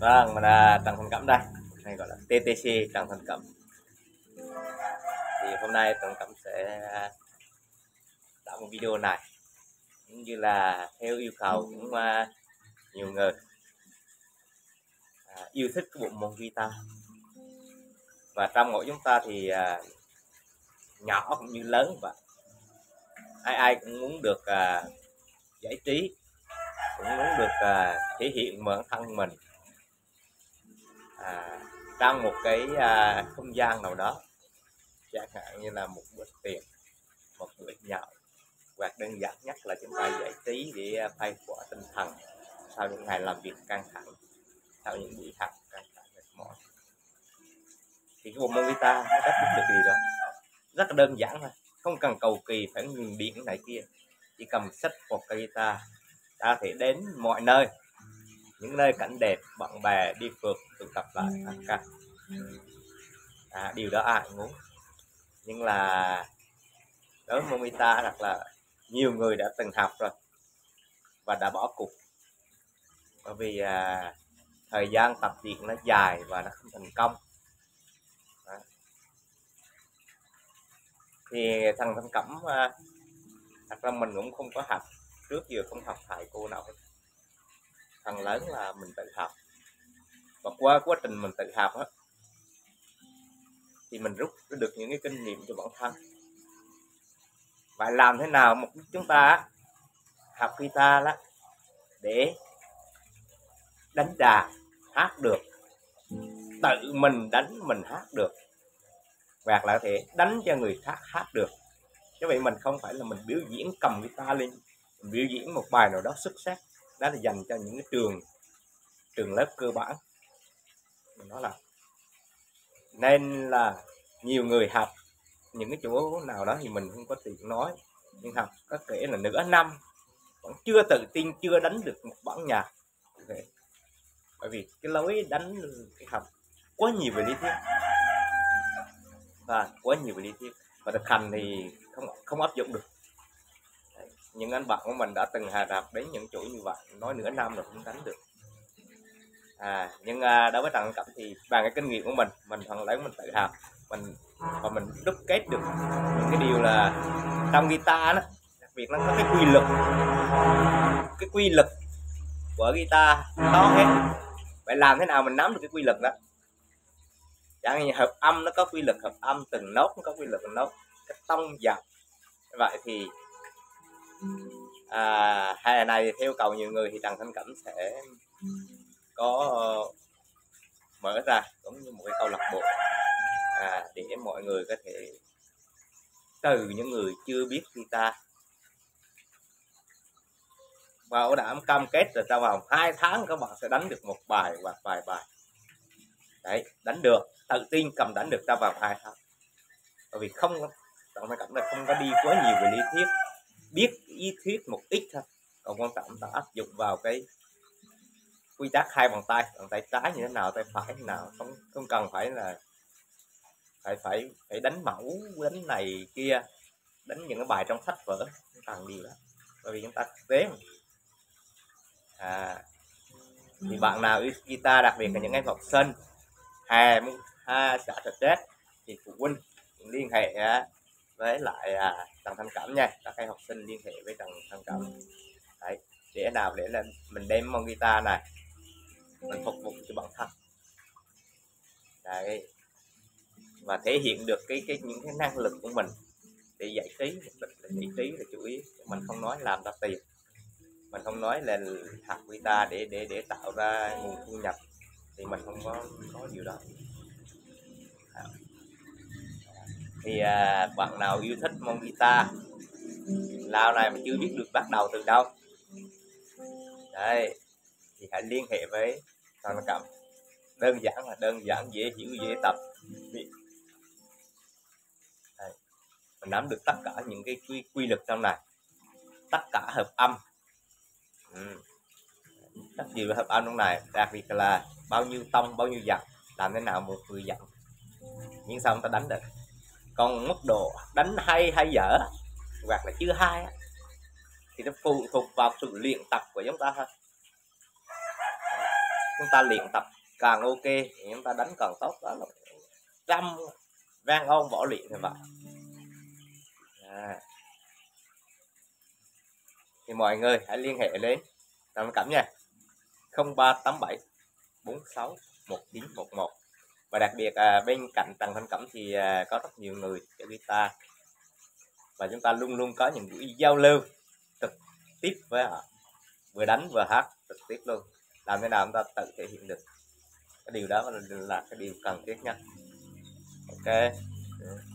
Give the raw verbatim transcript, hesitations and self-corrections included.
Vâng, mình là Trần Thành Cẩm đây, hay gọi là tê tê xê Trần Thành Cẩm. Thì hôm nay Trần Cẩm sẽ tạo một video này cũng như là theo yêu cầu của uh, nhiều người uh, yêu thích cái bộ môn guitar. Và trong mỗi chúng ta thì uh, nhỏ cũng như lớn và ai ai cũng muốn được uh, giải trí, cũng muốn được uh, thể hiện bản thân mình à, trong một cái à, không gian nào đó, chẳng hạn như là một bữa tiệc, một bữa nhậu, hoặc đơn giản nhất là chúng ta giải trí để phai khỏa tinh thần sau những ngày làm việc căng thẳng, sau những buổi học căng thẳng mệt mỏi. Thì cái bộ môn guitar nó đáp ứng được điều đó, rất là đơn giản thôi, không cần cầu kỳ phải ngừng điện này kia, chỉ cầm sách một cây guitar ta có thể đến mọi nơi, những nơi cảnh đẹp, bạn bè đi phượt tụ tập lại ăn ca. À, điều đó ai cũng muốn, nhưng là đối với môn guitar thật là nhiều người đã từng học rồi và đã bỏ cuộc, bởi vì à, thời gian tập luyện nó dài và nó không thành công. Đó. Thì thằng Thành Cẩm à, thật ra mình cũng không có học, trước giờ không học thầy cô nào hết. Phần lớn là mình tự học, và qua quá trình mình tự học á, thì mình rút được những cái kinh nghiệm cho bản thân. Vậy làm thế nào một chúng ta học guitar đó để đánh đàn hát được, tự mình đánh mình hát được, hoặc là có thể đánh cho người khác hát được. Chứ vậy mình không phải là mình biểu diễn cầm guitar lên, mình biểu diễn một bài nào đó xuất sắc. Đó là dành cho những cái trường trường lớp cơ bản. Mình nói là nên là nhiều người học những cái chỗ nào đó thì mình không có tiện nói, nhưng học có kể là nửa năm vẫn chưa tự tin, chưa đánh được một bản nhạc. Okay. Bởi vì cái lối đánh, cái học quá nhiều về lý thuyết và quá nhiều về lý thuyết và thực hành thì không không áp dụng được. Đấy. Những anh bạn của mình đã từng hà rạp đến những chỗ như vậy, nói nửa năm rồi không đánh được. À, nhưng à, đối với Trần Cẩm thì bằng cái kinh nghiệm của mình, mình phần lớn mình tự học mình và mình đúc kết được những cái điều là trong guitar đó, đặc biệt nó có cái quy luật, cái quy luật của guitar đó hết. Vậy làm thế nào mình nắm được cái quy luật đó? Chẳng như hợp âm nó có quy luật hợp âm, từng nốt nó có quy luật từng nốt, cái tông dập. Vậy thì à, hè này theo cầu nhiều người thì Trần Thành Cẩm sẽ có uh, mở ra giống như một cái câu lạc bộ à, để mọi người có thể từ những người chưa biết guitar bảo đảm cam kết là trong vòng hai tháng các bạn sẽ đánh được một bài hoặc vài bài. Đấy, đánh được, tự tin cầm đánh được trong vòng hai tháng. Bởi vì không, Trần Thành Cẩm là không có đi quá nhiều về lý thuyết, biết lý thuyết một ít thôi, còn quan trọng là áp dụng vào cái quy tắc hai bàn tay, bàn tay trái như thế nào, tay phải như thế nào, không không cần phải là phải phải phải đánh mẫu, đánh này kia, đánh những cái bài trong sách vở, không cần điều đó, bởi vì chúng ta thực tế. À, thì bạn nào yêu guitar, đặc biệt là những em học sinh hè ha xã stress thì phụ huynh liên hệ với lại à, Trần Thành Cẩm nha, các em học sinh liên hệ với Trần Thành Cẩm. Đấy, để nào để lên mình đem môn guitar này mình phục vụ cho bản thân. Đấy, và thể hiện được cái cái những cái năng lực của mình để giải trí, mục đích là giải trí là chủ yếu. Mình không nói làm ra tiền, mình không nói là học guitar để để để tạo ra nguồn thu nhập, thì mình không có có điều đó. À, thì à, bạn nào yêu thích môn guitar lao này mà chưa biết được bắt đầu từ đâu, đây thì hãy liên hệ với Trần Thành Cẩm. Đơn giản là đơn giản, dễ hiểu, dễ tập. Đây, mình nắm được tất cả những cái quy, quy luật trong này, tất cả hợp âm, ừ. Rất nhiều hợp âm trong này, đặc biệt là bao nhiêu tông, bao nhiêu dặn, làm thế nào một người dặn nhưng sao chúng ta đánh được. Còn mức độ đánh hay hay dở hoặc là chưa hay thì nó phụ thuộc vào sự luyện tập của chúng ta thôi. chúng ta luyện tập càng ok thì chúng ta đánh càng tốt, đó là trăm vang ôn võ luyện thì vậy. À. Thì mọi người hãy liên hệ lên Trần Văn Cẩm nha, không ba tám bảy bốn sáu một chín một một. Và đặc biệt à, bên cạnh Trần Văn Cẩm thì à, có rất nhiều người chơi guitar, và chúng ta luôn luôn có những buổi giao lưu trực tiếp với họ, vừa đánh vừa hát trực tiếp luôn, làm thế nào chúng ta tự thể hiện được cái điều đó là, là cái điều cần thiết nhất. Ok.